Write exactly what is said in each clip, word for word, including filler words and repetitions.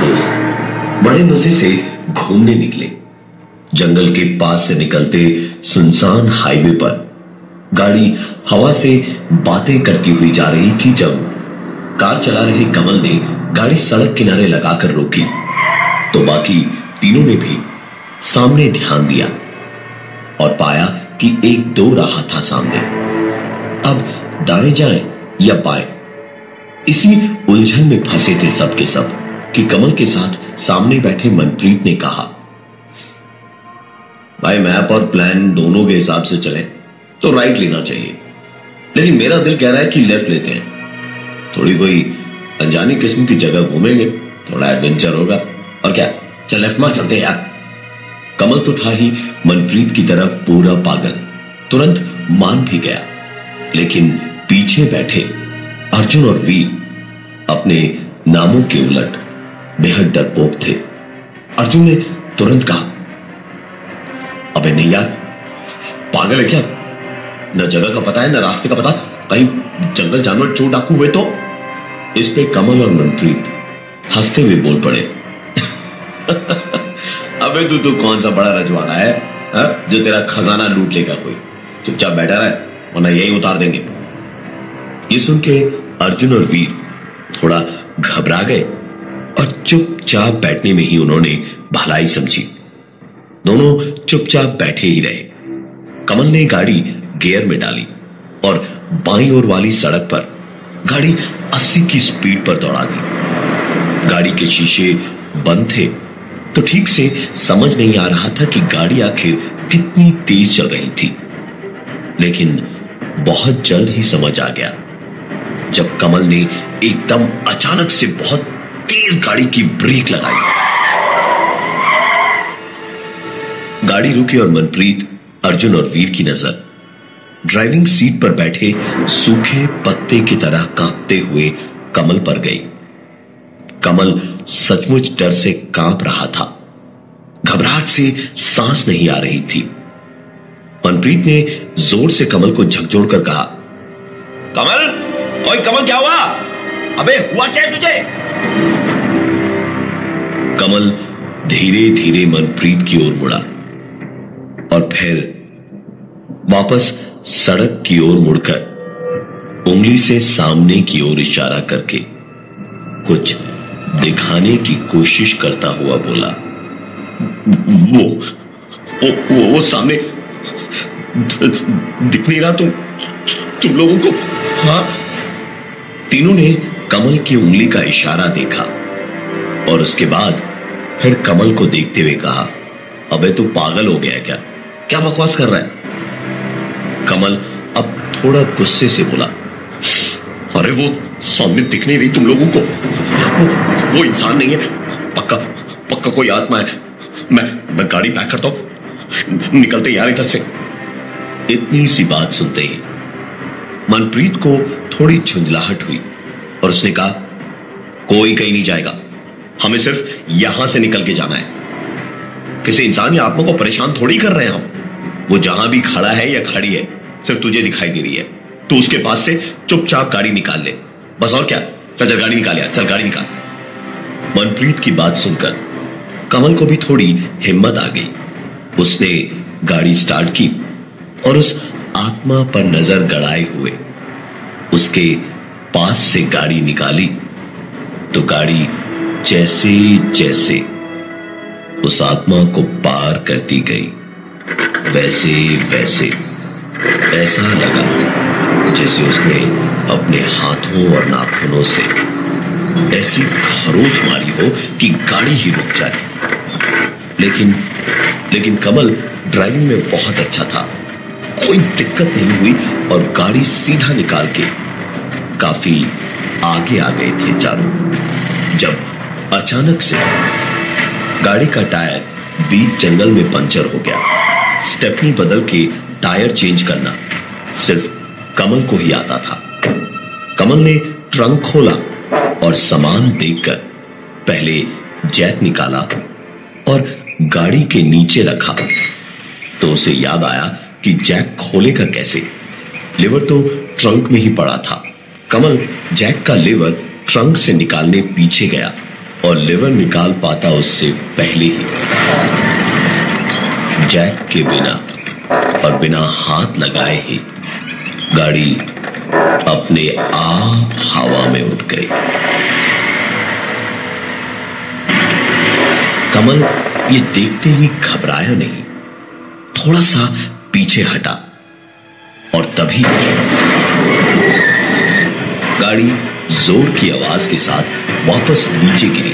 दोस्त बड़े मजे से घूमने निकले। जंगल के पास से निकलते सुनसान हाईवे पर गाड़ी हवा से बातें करती हुई जा रही थी जब कार चला रहे कमल ने गाड़ी सड़क किनारे लगाकर रोकी तो बाकी तीनों ने भी सामने ध्यान दिया और पाया कि एक दो राह था सामने। अब दाएं जाएं या बाएं, इसी उलझन में फंसे थे सब के सब कि कमल के साथ सामने बैठे मनप्रीत ने कहा, भाई मैप और प्लान दोनों के हिसाब से चले तो राइट लेना चाहिए, लेकिन मेरा दिल कह रहा है कि लेफ्ट लेते हैं। थोड़ी कोई अनजानी किस्म की जगह घूमेंगे, थोड़ा एडवेंचर होगा और क्या, चल लेफ्ट मार चलते हैं यार। कमल तो था ही मनप्रीत की तरह पूरा पागल, तुरंत मान भी गया, लेकिन पीछे बैठे अर्जुन और वीर अपने नामों के उलट बेहद डरपोक थे। अर्जुन ने तुरंत कहा, अबे नहीं यार, पागल है क्या? न जगह का पता है न रास्ते का पता, कहीं जंगल जानवर चोर डाकू हुए तो। इस पे कमल और मनप्रीत हंसते हुए बोल पड़े, अबे तू तो कौन सा बड़ा रजवाड़ा है हा? जो तेरा खजाना लूट लेगा कोई, चुपचाप बैठा रहे वरना यही उतार देंगे। ये सुन के अर्जुन और वीर थोड़ा घबरा गए और चुपचाप बैठने में ही उन्होंने भलाई समझी। दोनों चुपचाप बैठे ही रहे। कमल ने गाड़ी गियर में डाली और बाईं ओर वाली सड़क पर गाड़ी अस्सी की स्पीड पर दौड़ा दी। गाड़ी के शीशे बंद थे तो ठीक से समझ नहीं आ रहा था कि गाड़ी आखिर कितनी तेज चल रही थी, लेकिन बहुत जल्द ही समझ आ गया जब कमल ने एकदम अचानक से बहुत तेज गाड़ी की ब्रेक लगाई। गाड़ी रुकी और मनप्रीत, अर्जुन और वीर की नजर ड्राइविंग सीट पर बैठे सूखे पत्ते की तरह कांपते हुए कमल पर गई। कमल सचमुच डर से कांप रहा था, घबराहट से सांस नहीं आ रही थी। मनप्रीत ने जोर से कमल को झकझोर कर कहा, कमल, ओए कमल, क्या हुआ? अबे हुआ क्या तुझे? कमल धीरे धीरे मनप्रीत की ओर मुड़ा और फिर वापस सड़क की ओर मुड़कर उंगली से सामने की ओर इशारा करके कुछ दिखाने की कोशिश करता हुआ बोला, वो वो वो, वो सामने दिख नहीं रहा तुम तुम लोगों को? हाँ। तीनों ने कमल की उंगली का इशारा देखा और उसके बाद फिर कमल को देखते हुए कहा, अबे तू पागल हो गया क्या? क्या बकवास कर रहा है? कमल अब थोड़ा गुस्से से बोला, अरे वो सामने दिख नहीं रही तुम लोगों को, वो, वो इंसान नहीं है, पक्का पक्का कोई आत्मा है। मैं मैं गाड़ी पैक करता हूं, निकलते यार इधर से। इतनी सी बात सुनते ही मनप्रीत को थोड़ी झुंझलाहट हुई और उसने कहा, कोई कहीं नहीं जाएगा, हमें सिर्फ यहां से निकल के जाना है। किसी इंसान या आत्मा को परेशान थोड़ी कर रहे हैं हम। वो जहां भी खड़ा है या खड़ी है सिर्फ तुझे दिखाई दे रही है, तू उसके पास से चुपचाप गाड़ी निकाल ले, बस। और क्या, चल चल गाड़ी निकाल यार, चल गाड़ी निकाल। मनप्रीत की बात सुनकर कमल को भी थोड़ी हिम्मत आ गई। उसने गाड़ी स्टार्ट की और उस आत्मा पर नजर गड़ाए हुए उसके पास से गाड़ी निकाली तो गाड़ी जैसे जैसे उस आत्मा को पार करती गई वैसे वैसे ऐसा लगा जैसे उसने अपने हाथों और नाखूनों से ऐसी खरोंच मारी हो कि गाड़ी ही रुक जाए। लेकिन लेकिन कमल ड्राइविंग में बहुत अच्छा था, कोई दिक्कत नहीं हुई और गाड़ी सीधा निकाल के काफी आगे आ गए थे चारों, जब अचानक से गाड़ी का टायर बीच जंगल में पंचर हो गया। स्टेपनी बदल के टायर चेंज करना सिर्फ कमल को ही आता था। कमल ने ट्रंक खोला और सामान देखकर पहले जैक निकाला और गाड़ी के नीचे रखा तो उसे याद आया कि जैक खोलेगा कैसे, लिवर तो ट्रंक में ही पड़ा था। कमल जैक का लिवर ट्रंक से निकालने पीछे गया और लिवर निकाल पाता उससे पहले ही जैक के बिना और बिना हाथ लगाए ही गाड़ी अपने आप हवा में उड़ गई। कमल ये देखते ही घबराया नहीं, थोड़ा सा पीछे हटा और तभी गाड़ी जोर की आवाज के साथ वापस नीचे गिरी।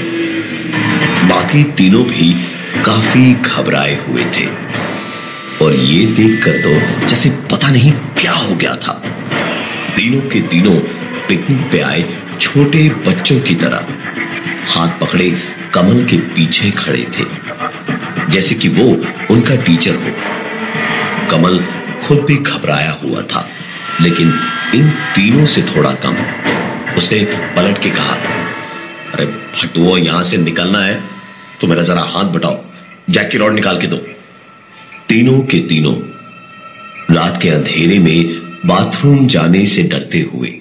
बाकी तीनों भी काफी घबराए हुए थे और ये देखकर तो जैसे पता नहीं क्या हो गया था। तीनों के तीनों पिकनिक पे आए छोटे बच्चों की तरह हाथ पकड़े कमल के पीछे खड़े थे, जैसे कि वो उनका टीचर हो। कमल खुद भी घबराया हुआ था, लेकिन इन तीनों से थोड़ा कम। उसने पलट के कहा, अरे फटुओ, यहां से निकलना है तो मेरा जरा हाथ बटाओ, जैक की रॉड निकाल के दो। तीनों के तीनों रात के अंधेरे में बाथरूम जाने से डरते हुए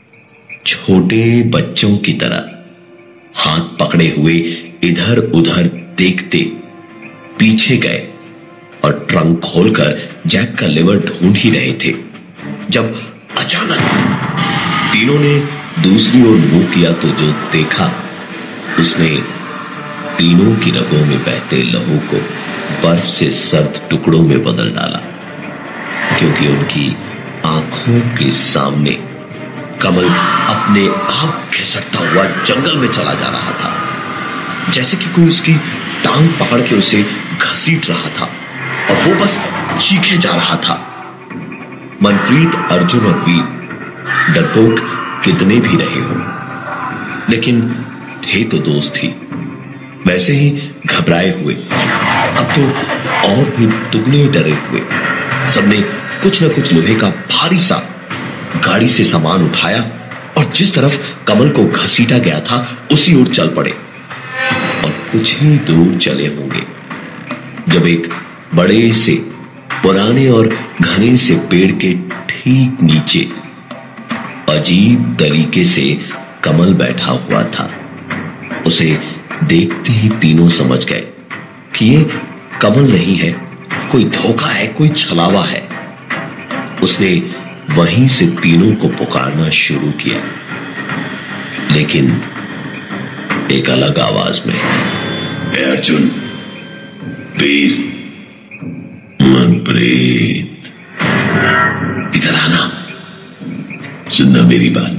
छोटे बच्चों की तरह हाथ पकड़े हुए इधर उधर देखते पीछे गए और ट्रंक खोलकर जैक का लिवर ढूंढ ही रहे थे, जब अचानक तीनों ने दूसरी ओर मुंह किया तो जो देखा उसने तीनों की रगों में बहते लहू को बर्फ से सर्द टुकड़ों में बदल डाला, क्योंकि उनकी आंखों के सामने कमल अपने आप खिसकता हुआ जंगल में चला जा रहा था, जैसे कि कोई उसकी टांग पकड़ के उसे घसीट रहा था और वो बस चीखे जा रहा था। मनप्रीत, अर्जुन और वीर डरपोक कितने भी रहे हो, लेकिन थे तो दोस्त ही, वैसे ही घबराए हुए, अब तो और भी दुगने डरे हुए। सबने कुछ न कुछ लोहे का भारी सा गाड़ी से सामान उठाया और जिस तरफ कमल को घसीटा गया था उसी ओर चल पड़े। और कुछ ही दूर चले होंगे जब एक बड़े से पुराने और घने से पेड़ के ठीक नीचे अजीब तरीके से कमल बैठा हुआ था। उसे देखते ही तीनों समझ गए कि ये कमल नहीं है, कोई धोखा है, कोई छलावा है। उसने वहीं से तीनों को पुकारना शुरू किया, लेकिन एक अलग आवाज में। अर्जुन, वीर, मनप्रीत, इधर आना, सुनना मेरी बात।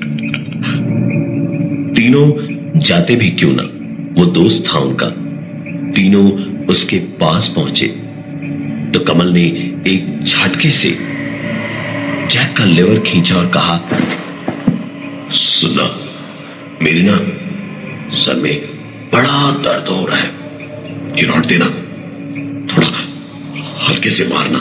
तीनों जाते भी क्यों ना, वो दोस्त था उनका। तीनों उसके पास पहुंचे तो कमल ने एक झटके से जैक का लिवर खींचा और कहा, सुना, मेरी ना सर में बड़ा दर्द हो रहा है, ये रॉड देना, थोड़ा हल्के से मारना,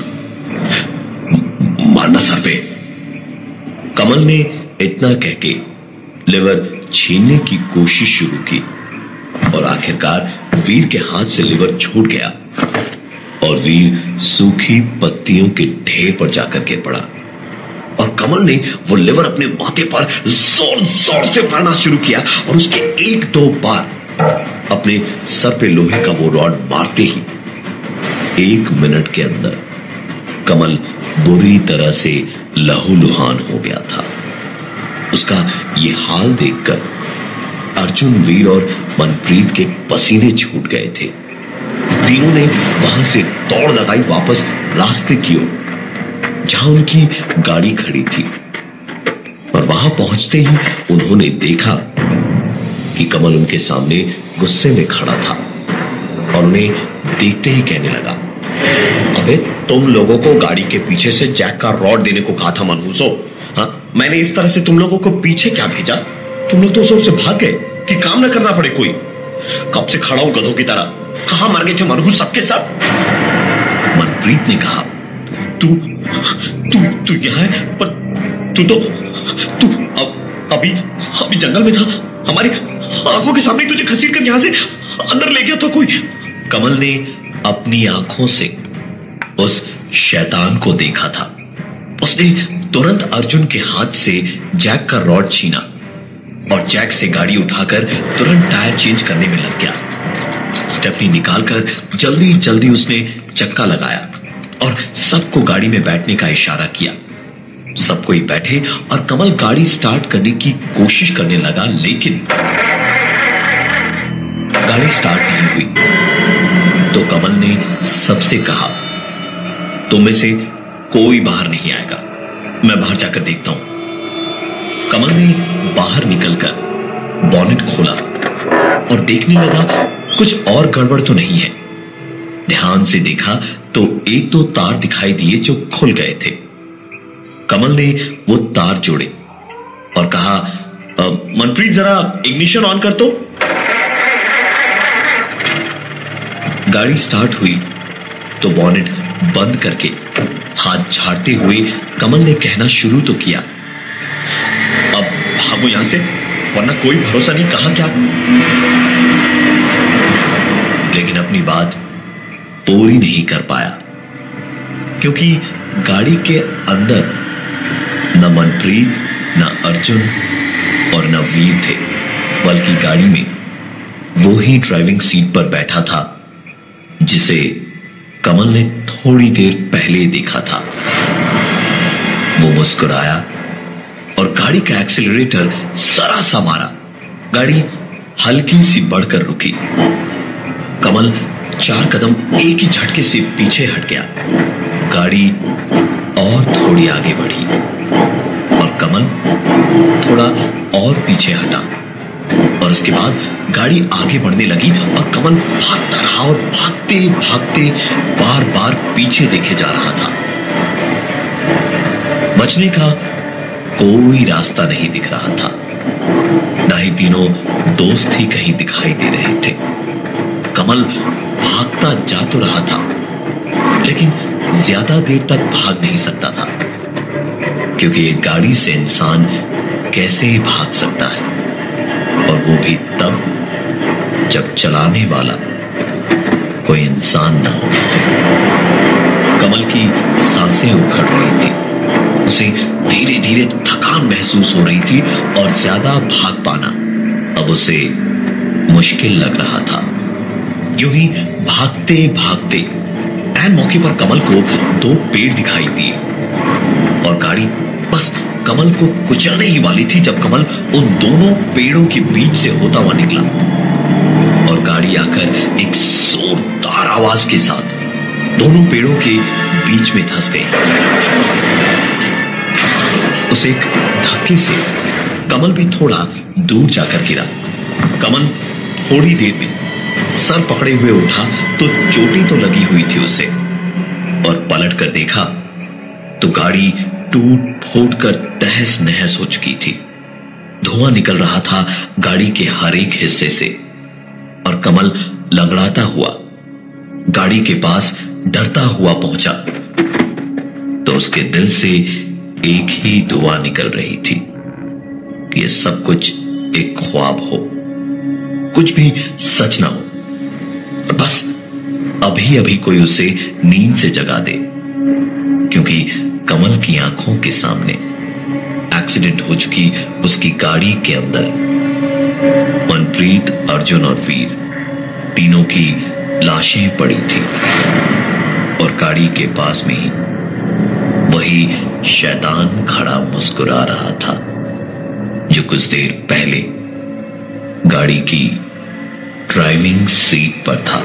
मारना सर पे। कमल ने इतना कह के लिवर छीनने की कोशिश शुरू की और आखिरकार वीर के हाथ से लिवर छूट गया और वीर सूखी पत्तियों के ढेर पर जाकर गिर पड़ा। और कमल ने वो लिवर अपने माथे पर जोर जोर से मारना शुरू किया और उसके एक दो बार अपने सर पे लोहे का वो रॉड मारते ही एक मिनट के अंदर कमल बुरी तरह से लहूलुहान हो गया था। उसका ये हाल देखकर अर्जुन, वीर और मनप्रीत के पसीने छूट गए थे। तीनों ने वहां से दौड़ लगाई वापस रास्ते की ओर जहां उनकी गाड़ी खड़ी थी, और वहां पहुंचते ही उन्होंने देखा कि कमल उनके सामने गुस्से में खड़ा था और उन्हें देखते ही कहने लगा, अबे तुम लोगों को गाड़ी के पीछे से जैक का रॉड देने को कहा था मनहूसो। हाँ, मैंने इस तरह से तुम लोगों को पीछे क्या भेजा? तुम लोग तो जोर से भाग गए कि काम ना करना पड़े कोई। कब से खड़ा हूं गधों की तरह, कहां मर गए थे मनहूस सबके सब? मनप्रीत ने कहा, तू तू तू यहाँ है, पर तू तो तू अब अभी अभी जंगल में था, हमारी आंखों के सामने तुझे घसीट कर यहां से अंदर ले गया था कोई। कमल ने अपनी आंखों से उस शैतान को देखा था। उसने तुरंत अर्जुन के हाथ से जैक का रॉड छीना और जैक से गाड़ी उठाकर तुरंत टायर चेंज करने में लग गया। स्टेपनी निकालकर जल्दी जल्दी उसने चक्का लगाया और सबको गाड़ी में बैठने का इशारा किया। सब कोई बैठे और कमल गाड़ी स्टार्ट करने की कोशिश करने लगा, लेकिन गाड़ी स्टार्ट नहीं हुई। तो कमल ने सबसे कहा, तुम में से कोई बाहर नहीं आएगा, मैं बाहर जाकर देखता हूं। कमल ने बाहर निकलकर बॉनेट खोला और देखने लगा कुछ और गड़बड़ तो नहीं है। ध्यान से देखा तो एक दो तार दिखाई दिए जो खुल गए थे। कमल ने वो तार जोड़े और कहा, मनप्रीत जरा इग्निशन ऑन कर तो। गाड़ी स्टार्ट हुई तो बॉनेट बंद करके हाथ झाड़ते हुए कमल ने कहना शुरू तो किया, अब भागो यहां से, वरना कोई भरोसा नहीं कहां क्या। लेकिन अपनी बात पूरी नहीं कर पाया, क्योंकि गाड़ी के अंदर न मनप्रीत, न अर्जुन और न वीर थे, बल्कि गाड़ी में वो ही ड्राइविंग सीट पर बैठा था जिसे कमल ने थोड़ी देर पहले देखा था। वो मुस्कुराया और गाड़ी का एक्सीलरेटर जरा सा मारा। गाड़ी हल्की सी बढ़कर रुकी। कमल चार कदम एक ही झटके से पीछे हट गया। गाड़ी और थोड़ी आगे बढ़ी और कमल थोड़ा और पीछे हटा, और उसके बाद गाड़ी आगे बढ़ने लगी और कमल भागता रहा और भागते भागते बार बार पीछे देखे जा रहा था। बचने का कोई रास्ता नहीं दिख रहा था, ना ही तीनों दोस्त ही कहीं दिखाई दे रहे थे। कमल भागता जा तो रहा था, लेकिन ज्यादा देर तक भाग नहीं सकता था, क्योंकि एक गाड़ी से इंसान कैसे भाग सकता है, और वो भी तब जब चलाने वाला कोई इंसान ना हो। कमल की सांसें उखड़ रही थी, उसे धीरे धीरे थकान महसूस हो रही थी और ज्यादा भाग पाना अब उसे मुश्किल लग रहा था। यूं ही भागते भागते ऐन मौके पर कमल को दो पेड़ दिखाई दिए और गाड़ी बस कमल को कुचलने ही वाली थी जब कमल उन दोनों पेड़ों के बीच से होता हुआ निकला और गाड़ी आकर एक जोरदार आवाज के साथ दोनों पेड़ों के बीच में धंस गई। उस एक धक्के से कमल भी थोड़ा दूर जाकर गिरा। कमल थोड़ी देर में सर पकड़े हुए उठा तो चोटें तो लगी हुई थी उसे, और पलट कर देखा तो गाड़ी टूट फूट कर तहस नहस हो चुकी थी। धुआं निकल रहा था गाड़ी के हर एक हिस्से से, और कमल लंगड़ाता हुआ गाड़ी के पास डरता हुआ पहुंचा तो उसके दिल से एक ही दुआ निकल रही थी कि यह सब कुछ एक ख्वाब हो, कुछ भी सच ना हो, और बस अभी अभी कोई उसे नींद से जगा दे, क्योंकि कमल की आंखों के सामने एक्सीडेंट हो चुकी उसकी गाड़ी के अंदर मनप्रीत, अर्जुन और वीर तीनों की लाशें पड़ी थी, और गाड़ी के पास में ही वही शैतान खड़ा मुस्कुरा रहा था जो कुछ देर पहले गाड़ी की ड्राइविंग सीट पर था।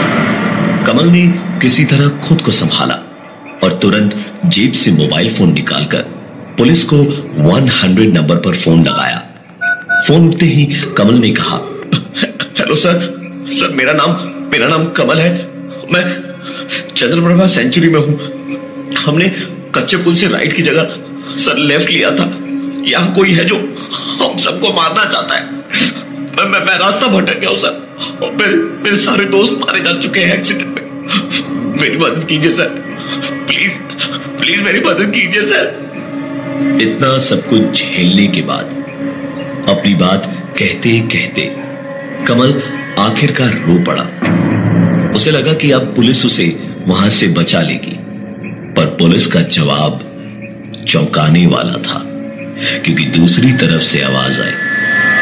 कमल ने किसी तरह खुद को संभाला और तुरंत जेब से मोबाइल फोन निकालकर पुलिस को सौ नंबर पर फोन लगाया। फोन उठते ही कमल ने कहा, हेलो सर, सर मेरा नाम मेरा नाम कमल है, मैं चंद्रप्रभा सेंचुरी में हूं। हमने कच्चे पुल से राइट की जगह सर लेफ्ट लिया था। यहाँ कोई है जो हम सबको मारना चाहता है। मैं मैं, मैं रास्ता भटक गया हूं सर, और मेरे मेरे सारे दोस्त मारे जा चुके हैं एक्सीडेंट में। मेरी मदद कीजिए सर, प्लीज प्लीज मेरी मदद कीजिए सर। इतना सब कुछ झेलने के बाद अपनी बात कहते कहते कमल आखिरकार रो पड़ा। उसे लगा कि अब पुलिस उसे वहां से बचा लेगी, पर पुलिस का जवाब चौंकाने वाला था, क्योंकि दूसरी तरफ से आवाज आई,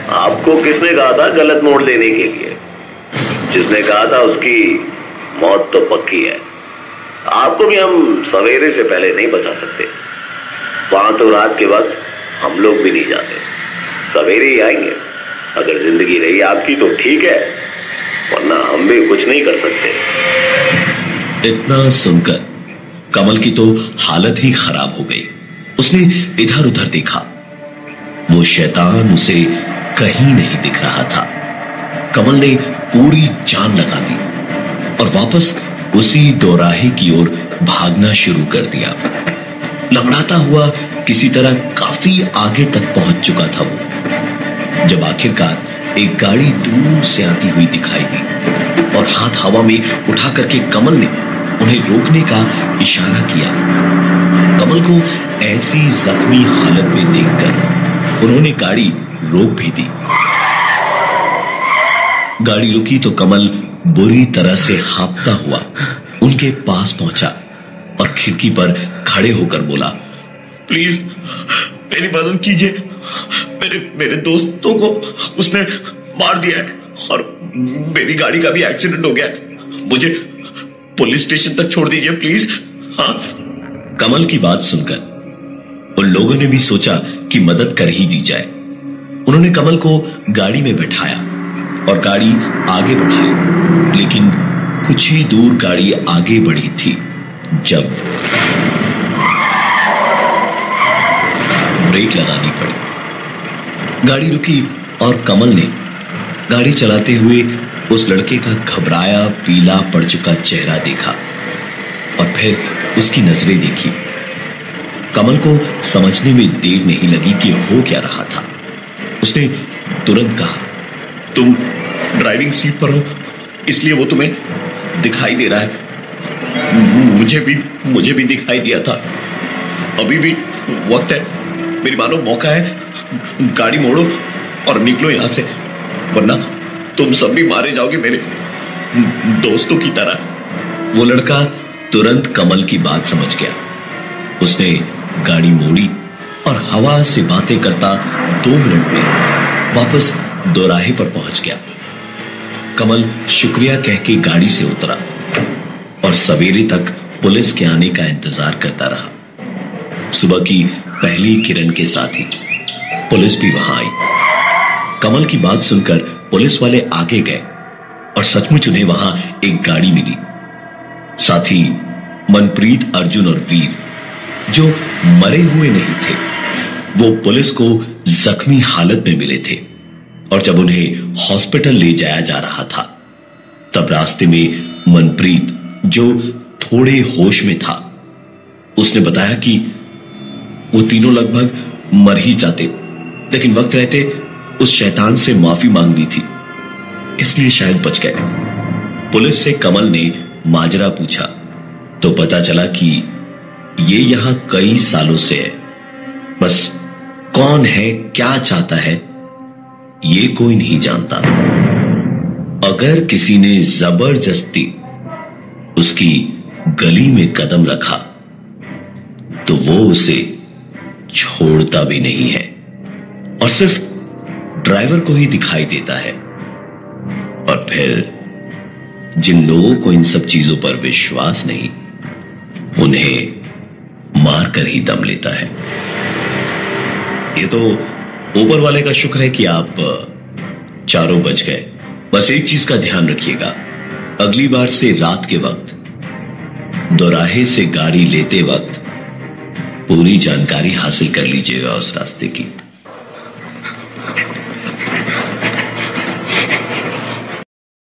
आपको किसने कहा था गलत मोड़ लेने के लिए? जिसने कहा था उसकी मौत तो पक्की है। आपको भी हम सवेरे से पहले नहीं बचा सकते। वहां तो रात के वक्त हम लोग भी नहीं जाते, सवेरे ही आएंगे। अगर जिंदगी रही आपकी तो ठीक है, वरना हम भी कुछ नहीं कर सकते। इतना सुनकर कमल की तो हालत ही खराब हो गई। उसने इधर उधर देखा, वो शैतान उसे कहीं नहीं दिख रहा था। कमल ने पूरी जान लगा दी और वापस उसी दोराहे की ओर भागना शुरू कर दिया। लंगड़ाता हुआ किसी तरह काफी आगे तक पहुंच चुका था वो, जब आखिरकार एक गाड़ी दूर से आती हुई दिखाई दी और हाथ हवा में उठा करके कमल ने उन्हें रोकने का इशारा किया। कमल को ऐसी जख्मी हालत में देखकर उन्होंने गाड़ी रोक भी दी। गाड़ी रुकी तो कमल बुरी तरह से हांफता हुआ उनके पास पहुंचा और खिड़की पर खड़े होकर बोला, प्लीज मेरी मदद कीजिए, मेरे मेरे दोस्तों को उसने मार दिया है और मेरी गाड़ी का भी एक्सीडेंट हो गया है, मुझे पुलिस स्टेशन तक छोड़ दीजिए प्लीज। हाँ। कमल की बात सुनकर उन लोगों ने भी सोचा कि मदद कर ही दी जाए। उन्होंने कमल को गाड़ी में बैठाया और गाड़ी आगे बढ़ाई, लेकिन कुछ ही दूर गाड़ी आगे बढ़ी थी जब ब्रेक लगानी पड़ी। गाड़ी रुकी और कमल ने गाड़ी चलाते हुए उस लड़के का घबराया पीला पड़ चुका चेहरा देखा और फिर उसकी नजरें देखी। कमल को समझने में देर नहीं लगी कि हो क्या रहा था। उसने तुरंत कहा, तुम ड्राइविंग सीट पर हो इसलिए वो तुम्हें दिखाई दे रहा है। मुझे भी मुझे भी दिखाई दिया था। अभी भी वक्त है, मेरी मानो मौका है, गाड़ी मोड़ो और निकलो यहां से, वरना तुम सब भी मारे जाओगे मेरे दोस्तों की तरह। वो लड़का तुरंत कमल की बात समझ गया। उसने गाड़ी मोड़ी और हवा से बातें करता दो मिनट में वापस दोराहे पर पहुंच गया। कमल शुक्रिया कह के गाड़ी से उतरा और सवेरे तक पुलिस के आने का इंतजार करता रहा। सुबह की पहली किरण के साथ ही पुलिस भी वहां आई। कमल की बात सुनकर पुलिस वाले आगे गए और सचमुच उन्हें वहां एक गाड़ी मिली। साथ ही मनप्रीत, अर्जुन और वीर, जो मरे हुए नहीं थे, वो पुलिस को जख्मी हालत में मिले थे और जब उन्हें हॉस्पिटल ले जाया जा रहा था तब रास्ते में मनप्रीत, जो थोड़े होश में था, उसने बताया कि वो तीनों लगभग मर ही जाते, लेकिन वक्त रहते उस शैतान से माफी मांग ली थी, इसलिए शायद बच गए। पुलिस से कमल ने माजरा पूछा तो पता चला कि ये यहां कई सालों से है, बस कौन है, क्या चाहता है, ये कोई नहीं जानता। अगर किसी ने जबरदस्ती उसकी गली में कदम रखा तो वो उसे छोड़ता भी नहीं है और सिर्फ ड्राइवर को ही दिखाई देता है। और फिर जिन लोगों को इन सब चीजों पर विश्वास नहीं, उन्हें मार कर ही दम लेता है। ये तो ऊपर वाले का शुक्र है कि आप चारों बच गए। बस एक चीज का ध्यान रखिएगा, अगली बार से रात के वक्त दोराहे से गाड़ी लेते वक्त पूरी जानकारी हासिल कर लीजिएगा उस रास्ते की।